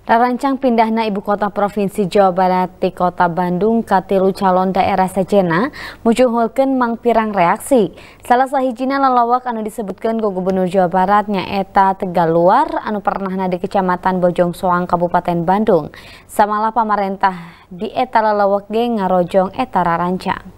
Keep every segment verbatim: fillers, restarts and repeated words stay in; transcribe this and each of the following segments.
Rarancang pindahna ibu kota provinsi Jawa Barat di kota Bandung katilu calon daerah sejenna mujuhulkeun mangpirang reaksi. Salah sahijina lalawak anu disebutkeun ku Gubernur Jawa Barat nyaeta Tegaluar anu pernahna di Kecamatan Bojong Soang Kabupaten Bandung. Samalah pamarentah di eta lalawak ge ngarojong eta rarancang.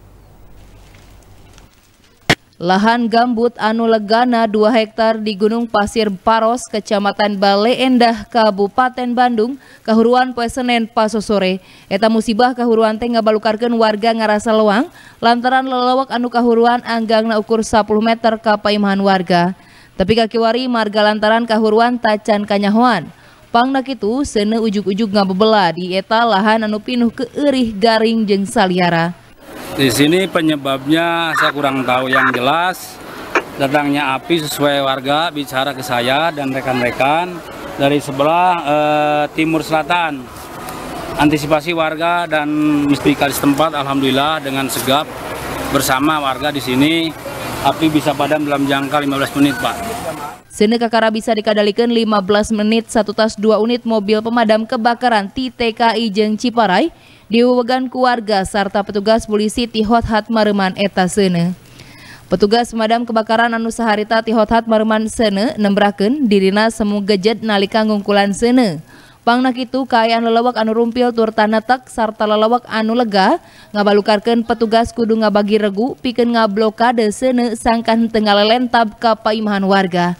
Lahan gambut anu legana dua hektar di Gunung Pasir Paros, Kecamatan Bale Endah, Kabupaten Bandung, kahuruan poe Senen paso sore. Eta musibah kahuruan teh ngabalukarkeun warga ngarasa leuang lantaran lelawak anu kahuruan anggangna ukur sepuluh meter ka paimahan warga. Tapi kakiwari marga lantaran kahuruan tacan kanyahoan. Pangna kitu seuneu ujug-ujug ngabebelah di eta lahan anu pinuh keurih garing jeung saliara. Di sini penyebabnya saya kurang tahu yang jelas. Datangnya api sesuai warga bicara ke saya dan rekan-rekan dari sebelah eh, timur selatan. Antisipasi warga dan musbika setempat alhamdulillah dengan segap bersama warga di sini api bisa padam dalam jangka lima belas menit, Pak. Seuneu kakara bisa dikadalikeun lima belas menit satu tas dua unit mobil pemadam kebakaran ti T K I jeung Ciparai diwewegan ku warga sarta petugas polisi ti Hothat Mareman eta seuneu. Petugas pemadam kebakaran anu saharita ti Hothat Mareman seuneu nembrakeun dirina semu gejet nalika ngungkulan seuneu. Pangna kitu kaayaan lelawak anu rumpil tur tanetek sarta lelawak anu lega ngabalukarkeun petugas kudu ngabagi regu pikeun ngablokade seuneu sangkan teu ngalelentab ka paimahan warga.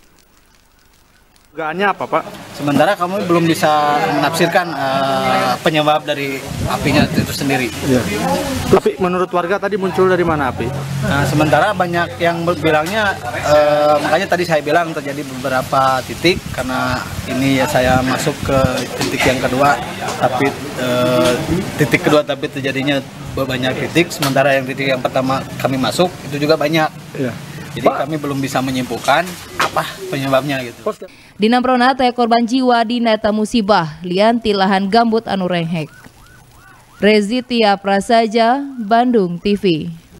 Dugaannya apa, Pak? Sementara kami belum bisa menafsirkan uh, penyebab dari apinya itu sendiri. Ya. Tapi menurut warga tadi muncul dari mana api? Nah, sementara banyak yang bilangnya, uh, makanya tadi saya bilang terjadi beberapa titik karena ini ya saya masuk ke titik yang kedua, tapi uh, titik kedua tapi terjadinya banyak titik. Sementara yang titik yang pertama kami masuk itu juga banyak. Ya. Jadi Pak, kami belum bisa menyimpulkan apa penyebabnya gitu. Dinamprona teh korban jiwa di neta musibah lian ti lahan gambut anu renghek. Rezi Tia Prasaja, Bandung T V.